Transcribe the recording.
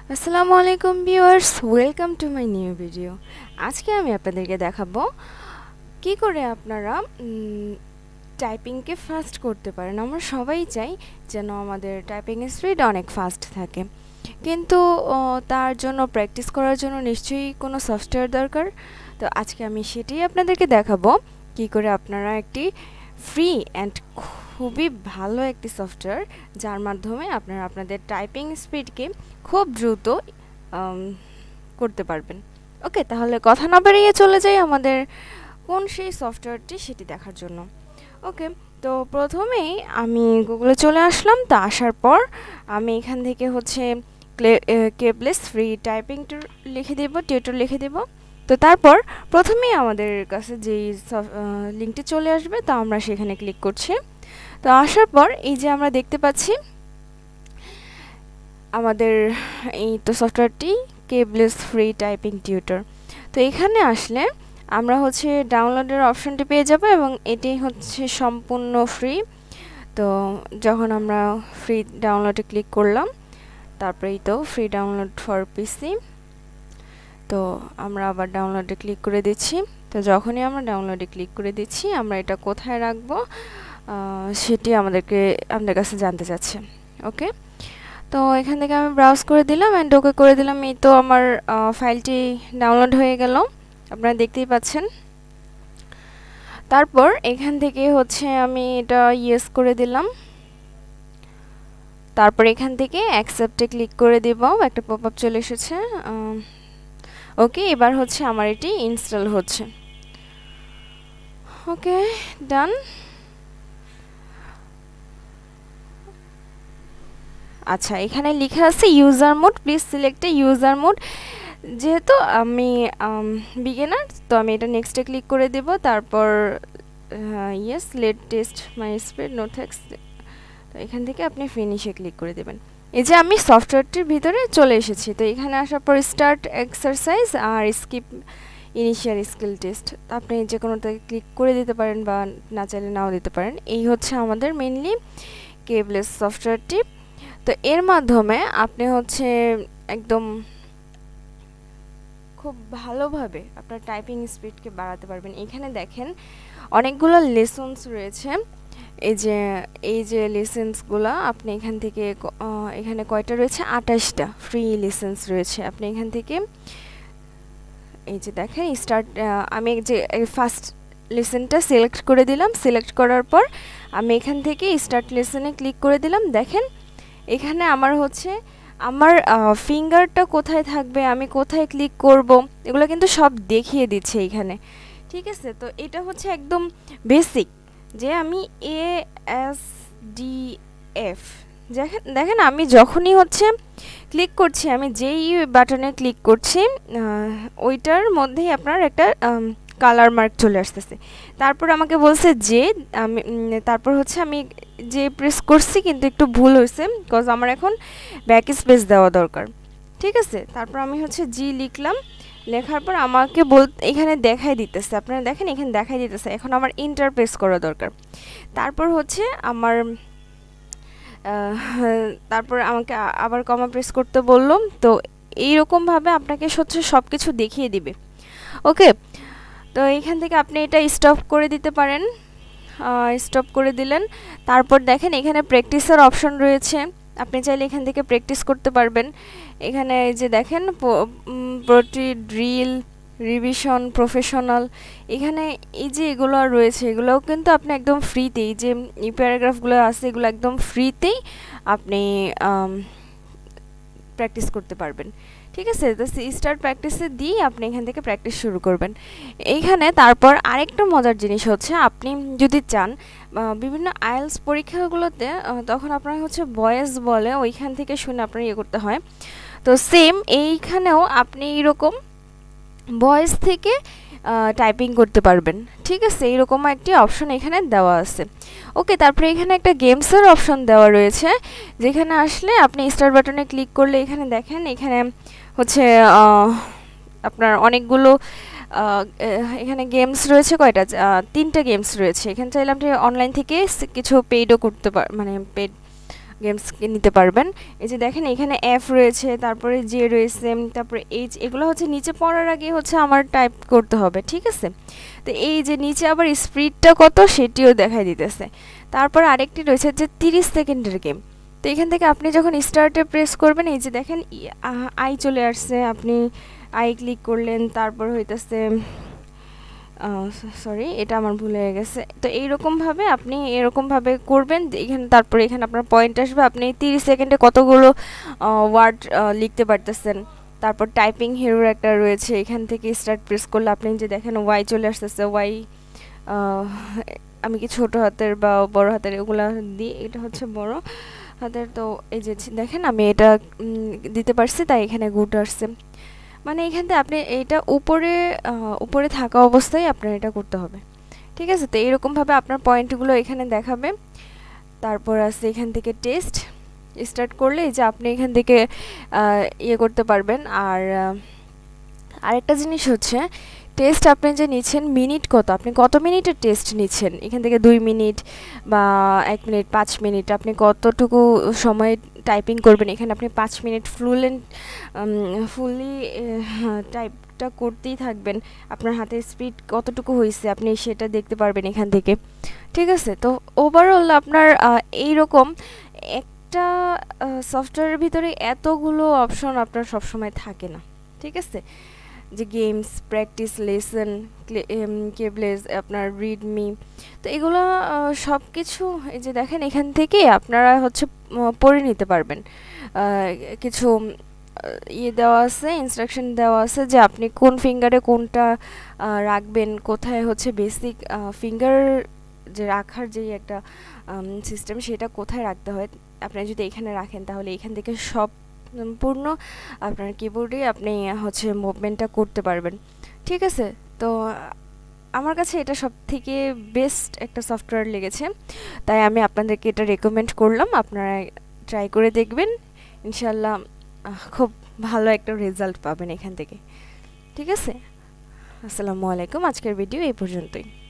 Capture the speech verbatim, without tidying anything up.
আসসালামু আলাইকুম viewers, welcome to my new video. আজকে আমি আপনাদেরকে দেখাবো কি করে আপনারা টাইপিংকে ফাস্ট করতে পারেন। আমরা সবাই চাই যেন আমাদের টাইপিং স্পিড অনেক ফাস্ট থাকে, কিন্তু তার জন্য প্র্যাকটিস করার জন্য নিশ্চয়ই কোনো সফটওয়্যার দরকার। তো আজকে আমি সেটাই আপনাদেরকে দেখাবো কি করে আপনারা একটি ফ্রি অ্যান্ড খুবই ভালো একটি সফটওয়্যার যার মাধ্যমে আপনারা আপনাদের টাইপিং স্পিডকে খুব দ্রুত করতে পারবেন। ওকে, তাহলে কথা না বাড়িয়ে চলে যাই আমাদের কোন সেই সফটওয়্যারটি সেটি দেখার জন্য। ওকে, তো প্রথমেই আমি গুগলে চলে আসলাম। তো আসার পর আমি এখান থেকে হচ্ছে কেবলেস ফ্রি টাইপিং লিখে দেব, টিউটর লিখে দেব। তো তারপর প্রথমেই আমাদের কাছে যেই লিঙ্কটি চলে আসবে তা আমরা সেখানে ক্লিক করছি। তো আসার পর এই যে আমরা দেখতে পাচ্ছি আমাদের এই তো সফটওয়্যারটি কেবলেস ফ্রি টাইপিং টিউটর। তো এখানে আসলে আমরা হচ্ছে ডাউনলোডের অপশনটি পেয়ে যাব এবং এটি হচ্ছে সম্পূর্ণ ফ্রি। তো যখন আমরা ফ্রি ডাউনলোডে ক্লিক করলাম, তারপরেই তো ফ্রি ডাউনলোড ফর পিসি, তো আমরা আবার ডাউনলোডে ক্লিক করে দিচ্ছি। তো যখনই আমরা ডাউনলোডে ক্লিক করে দিচ্ছি, আমরা এটা কোথায় রাখবো সেটি আমাদেরকে আমাদের কাছে জানতে চাচ্ছে। ওকে, তো এখান থেকে আমি ব্রাউজ করে দিলাম অ্যান্ড ওকে করে দিলাম। এই তো আমার ফাইলটি ডাউনলোড হয়ে গেল, আপনারা দেখতেই পাচ্ছেন। তারপর এখান থেকে হচ্ছে আমি এটা ইয়েস করে দিলাম। তারপর এখান থেকে অ্যাকসেপ্টে ক্লিক করে দেব, একটা পপ আপ চলে এসেছে। ওকে, এবার হচ্ছে আমার এটি ইনস্টল হচ্ছে। ওকে, ডান। আচ্ছা, এখানে লেখা আছে user mode, please select a user mode. যেহেতু আমি বিগিনার, তো আমি এটা নেক্সটে ক্লিক করে দেব। তারপর yes let test my speed no thanks. তো এখান থেকে আপনি ফিনিশে ক্লিক করে দেবেন। এই যে আমি সফটওয়্যারটির ভিতরে চলে এসেছি। তো এখানে আসার পর স্টার্ট এক্সারসাইজ আর স্কিপ ইনিশিয়াল স্কিল টেস্ট, আপনি যে কোনোটাকে ক্লিক করে দিতে পারেন বা না চাইলে নাও দিতে পারেন। এই হচ্ছে আমাদের মেইনলি কেবলেস সফটওয়্যারটি। তো এর মাধ্যমে আপনি হচ্ছে একদম খুব ভালোভাবে আপনার টাইপিং স্পিডকে বাড়াতে পারবেন। এখানে দেখেন অনেকগুলো লেসন্স রয়েছে। এই যে এই যে লেসেন্সগুলো আপনি এখান থেকে এখানে কয়টা রয়েছে, আঠাশটা ফ্রি লেসেন্স রয়েছে। আপনি এখান থেকে এই যে দেখেন স্টার্ট, আমি যে ফার্স্ট লেসেনটা সিলেক্ট করে দিলাম। সিলেক্ট করার পর আমি এখান থেকে স্টার্ট লেসনে ক্লিক করে দিলাম। দেখেন এখানে আমার হচ্ছে আমার ফিঙ্গারটা কোথায় থাকবে, আমি কোথায় ক্লিক করব, এগুলো কিন্তু সব দেখিয়ে দিচ্ছে এখানে। ঠিক আছে, তো এটা হচ্ছে একদম বেসিক যে আমি এ এস ডি এফ দেখেন দেখেন আমি যখনই হচ্ছে ক্লিক করছি, আমি যেই বাটনে ক্লিক করছি ওইটার মধ্যেই আপনার একটা কালার মার্ক চলে আসতেছে। তারপর আমাকে বলছে যে আমি তারপর হচ্ছে আমি যে প্রেস করছি কিন্তু একটু ভুল হয়েছে, বিকজ আমার এখন ব্যাক স্পেস দেওয়া দরকার। ঠিক আছে, তারপর আমি হচ্ছে জি লিখলাম। লেখার পর আমাকে বল এখানে দেখাই দিতেছে, আপনারা দেখেন এখানে দেখাই দিতেছে এখন আমার ইন্টার প্রেস করা দরকার। তারপর হচ্ছে আমার তারপর আমাকে আবার কমা প্রেস করতে বললাম। তো এইরকমভাবে আপনাকে হচ্ছে সব কিছু দেখিয়ে দিবে। ওকে, তো এইখান থেকে আপনি এটা স্টপ করে দিতে পারেন। স্টপ করে দিলেন। তারপর দেখেন এখানে প্র্যাকটিসের অপশন রয়েছে, আপনি চাইলে এখান থেকে প্র্যাকটিস করতে পারবেন। এখানে এই যে দেখেন প্রতি ড্রিল, রিভিশন, প্রফেশনাল, এখানে এই যে এগুলো রয়েছে এগুলোও কিন্তু আপনি একদম ফ্রিতেই, যে এই প্যারাগ্রাফগুলো আছে এগুলো একদম ফ্রিতেই আপনি প্র্যাকটিস করতে পারবেন। ঠিক আছে, তো স্টার্ট প্র্যাকটিসে দিয়ে আপনি এখান থেকে প্র্যাকটিস শুরু করবেন। এইখানে তারপর আরেকটা মজার জিনিস হচ্ছে, আপনি যদি চান বিভিন্ন আইএলটিএস পরীক্ষাগুলোতে তখন আপনার হচ্ছে ভয়েস বলে ওইখান থেকে শুনে আপনার ইয়ে করতে হয়। তো সেম এইখানেও আপনি এরকম ভয়েস থেকে টাইপিং করতে পারবেন। ঠিক আছে, এইরকম একটি অপশন এখানে দেওয়া আছে। ওকে, তারপরে এখানে একটা গেমসের অপশন দেওয়া রয়েছে, যেখানে আসলে আপনি স্টার্ট বাটনে ক্লিক করলে এখানে দেখেন এখানে হচ্ছে আপনার অনেকগুলো এখানে গেমস রয়েছে। কয়টা, তিনটা গেমস রয়েছে। এখানে চাইলে আপনি অনলাইন থেকে কিছু পেইডও করতে পার, মানে পেড গেমস নিতে পারবেন। এই যে দেখেন এখানে এফ রয়েছে, তারপরে জে রয়েছে, তারপরে এইচ, এগুলো হচ্ছে নিচে পড়ার আগে হচ্ছে আমার টাইপ করতে হবে, ঠিক আছে। তো এই যে নিচে আবার স্পিডটা কত সেটিও দেখাই দিতেছে। তারপর আরেকটি রয়েছে যে তিরিশ সেকেন্ডের গেম। তো এখান থেকে আপনি যখন স্টার্টে প্রেস করবেন, এই যে দেখেন আই চলে আসছে, আপনি আই ক্লিক করলেন, তারপর হইতেছে সরি এটা আমার ভুল হয়ে গেছে। তো এইরকমভাবে আপনি এরকমভাবে করবেন, এখানে তারপরে এখানে আপনার পয়েন্ট আসবে, আপনি তিরিশ সেকেন্ডে কতগুলো ওয়ার্ড লিখতে পারতেছেন। তারপর টাইপিং হিরোর একটা রয়েছে, এখান থেকে স্টার্ট প্রেস করলে আপনি যে দেখেন ওয়াই চলে আসতেছে, ওয়াই আমি কি ছোট হাতের বা বড় হাতের ওগুলা দিই, এটা হচ্ছে বড় হাতের। তো এই যে দেখেন আমি এটা দিতে পারছি, তাই এখানে গুড আসছে। মানে এখান থেকে আপনি এটা উপরে উপরে থাকা অবস্থায় আপনার এটা করতে হবে, ঠিক আছে। তো এরকমভাবে আপনার পয়েন্টগুলো এখানে দেখাবে। তারপর আছে এখান থেকে টেস্ট স্টার্ট করলে এই যে আপনি এখান থেকে ইয়ে করতে পারবেন। আর আরেকটা জিনিস হচ্ছে টেস্ট আপনি যে নিচ্ছেন মিনিট কত, আপনি কত মিনিটের টেস্ট নিচ্ছেন, এখান থেকে দুই মিনিট বা এক মিনিট, পাঁচ মিনিট, আপনি কতটুকু সময় টাইপিং করবেন, এখানে আপনি পাঁচ মিনিট ফ্লুয়েন্ট ফুললি টাইপটা করতেই থাকবেন, আপনার হাতের স্পিড কতটুকু হয়েছে আপনি সেটা দেখতে পারবেন এখান থেকে, ঠিক আছে। তো ওভারঅল আপনার এইরকম একটা সফটওয়্যারের ভিতরে এতগুলো অপশন আপনার সবসময় থাকে না, ঠিক আছে। যে গেমস, প্র্যাকটিস, লেসন, কেবলেস, আপনার রিডমি, তো এগুলো সব কিছু এই যে দেখেন এখান থেকে আপনারা হচ্ছে পড়ে নিতে পারবেন। কিছু ইয়ে দেওয়া আছে, ইনস্ট্রাকশন দেওয়া আছে যে আপনি কোন ফিঙ্গারে কোনটা রাখবেন, কোথায় হচ্ছে বেসিক ফিঙ্গার যে রাখার যে একটা সিস্টেম সেটা কোথায় রাখতে হয়, আপনি যদি এখানে রাখেন তাহলে এখান থেকে সব সম্পূর্ণ আপনার কিবোর্ডে আপনি হচ্ছে মুভমেন্টটা করতে পারবেন, ঠিক আছে। তো আমার কাছে এটা সব থেকে বেস্ট একটা সফটওয়্যার লেগেছে, তাই আমি আপনাদেরকে এটা রেকমেন্ড করলাম, আপনারা ট্রাই করে দেখবেন, ইনশাল্লাহ খুব ভালো একটা রেজাল্ট পাবেন এখান থেকে, ঠিক আছে। আসসালামু আলাইকুম, আজকের ভিডিও এই পর্যন্তই।